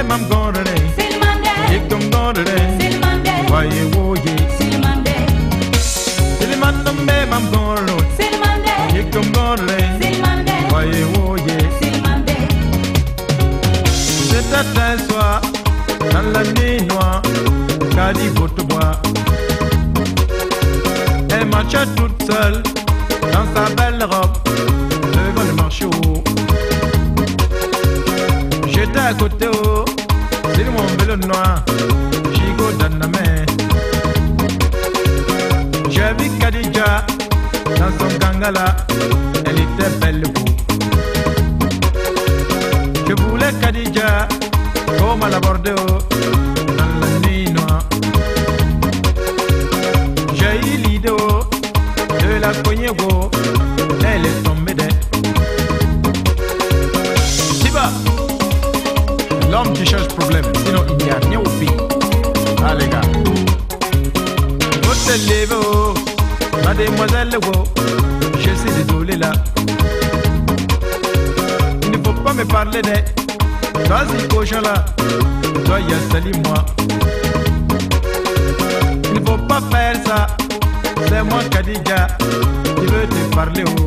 mam gonde. C'est le Monday. Ikum gonde. C'est le Monday. Waye woye. C'est le Monday. Silimandum be mam gonde. C'est le Monday. Ikum gonde. C'est le Monday. Waye woye. C'est le Monday. C'est un soir dans la nuit noire, Kadi Botobois. Elle marchait toute seule dans sa belle robe devant le marché haut. J'étais à côté haut, c'est mon vélo noir, gigot dans la main. J'ai vu Khadija dans son gangala, elle était belle beau. Je voulais Khadija comme à la Bordeaux dans la nuit noire. J'ai eu l'idée de la poignée haut, elle est tombée d'elle. Tiba, l'homme qui cherche problème, sinon il n'y a rien au pays. Ah les gars, faut te lever oh, mademoiselle oh, je suis désolé là. Il ne faut pas me parler de vas-y cochon là, toi y'a sali moi. Il ne faut pas faire ça, c'est moi Khadija qui veux te parler oh.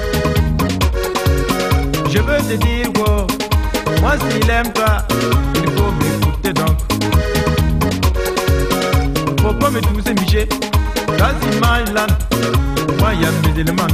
Je veux te dire oh, moi s'il aime toi, il faut m'écouter donc. Faut pas me tousser miché, vas-y mange là, moi y'a mes éléments.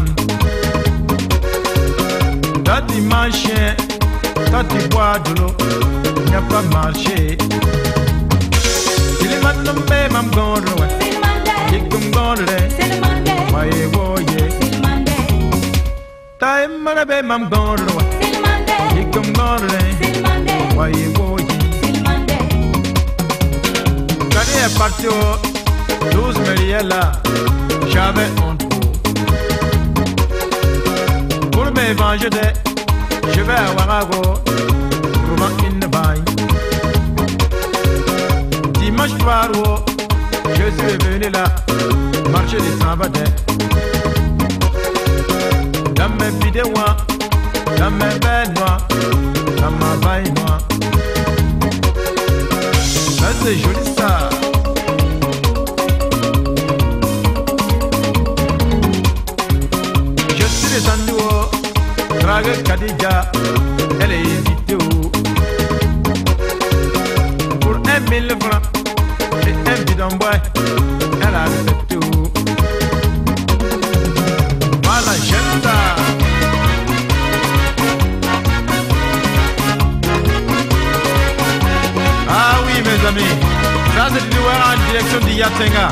Toi tu manges chien, toi tu bois de l'eau, n'y a pas marché. Il est maintenant mam gonde, C'est le Monday. ikum gonde, C'est le Monday. waye woye. C'est le Monday. Ta emara be mam gonde, C'est le Monday. ikum gonde, C'est le Monday. waye woye. C'est le Monday. Quand il est parti au 12 Mariella, j'avais honte. Pour me venger je vais à Warago, pour une bagne. Dimanche soir, je suis venu là, marcher des sabadets. Dans mes vidéos, dans mes belles noires, dans ma baille noire. Ça c'est joli ça. Je suis descendu au drague Khadija, elle est hésitée pour 1000 francs et un bidon bois, elle a accepté voilà j'aime ça. Ah oui mes amis, ça c'est du voir en direction de Yatenga.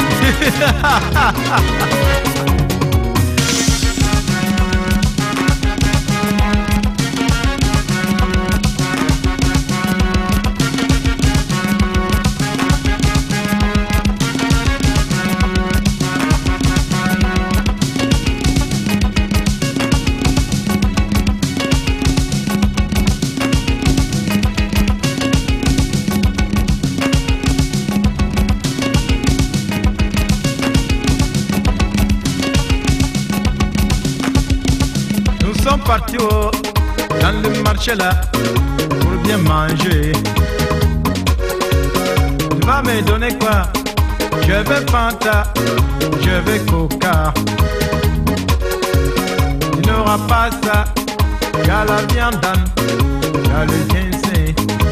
Nous sommes partis dans le marché là pour bien manger. Tu vas me donner quoi? Je veux Fanta, je veux Coca. Tu n'auras pas ça, y'a la viande, y'a le ginseng.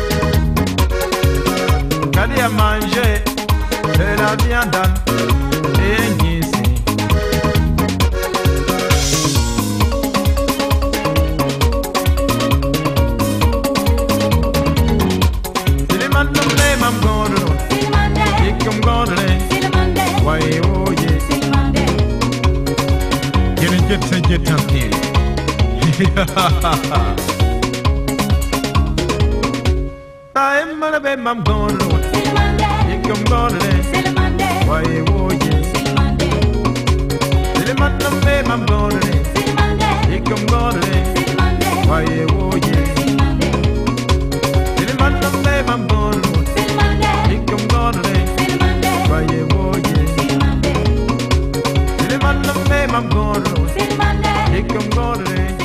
Kadi a mangé de la viande et un ginseng. Mam gonde, C'est le Monday. ikum gonde, C'est le Monday. waye woye. C'est le Monday. Jërëjëf sa jëtantil. Ta emara be mam gonde, C'est le Monday. ikum gonde, C'est le Monday. waye woye. C'est le Monday. Silimandum be mam gonde, C'est le Monday. ikum gonde, C'est le Monday. waye woye. C'est le Monday. Silimandum be mam gonde, C'est le Monday. ikum gonde, C'est le Monday. waye woye. C'est le Monday. Silimandum be mam gonde, C'est le Monday. ikum gonde.